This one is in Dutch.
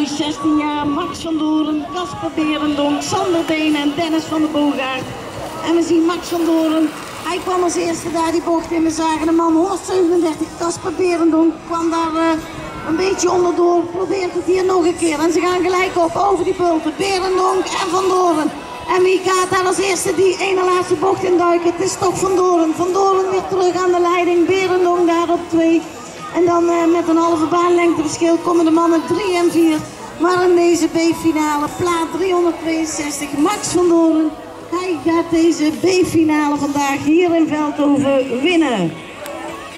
nummer 16 jaar, Max van Doorn, Casper Berendonk, Sander Deen en Dennis van der Boogaard. En we zien Max van Doorn, hij kwam als eerste daar die bocht in. We zagen de man 137, Casper Berendonk, kwam daar een beetje onderdoor, probeert het hier nog een keer. En ze gaan gelijk op over die bulten, Berendonk en Van Doorn. En wie gaat daar als eerste die ene laatste bocht induiken? Het is toch Van Doorn. Van Doorn weer terug aan de leiding, Berendonk daar op 2. En dan met een halve baanlengteverschil komen de mannen 3 en 4. Maar in deze B-finale, plaat 362, Max van Doorn. Hij gaat deze B-finale vandaag hier in Veldhoven winnen.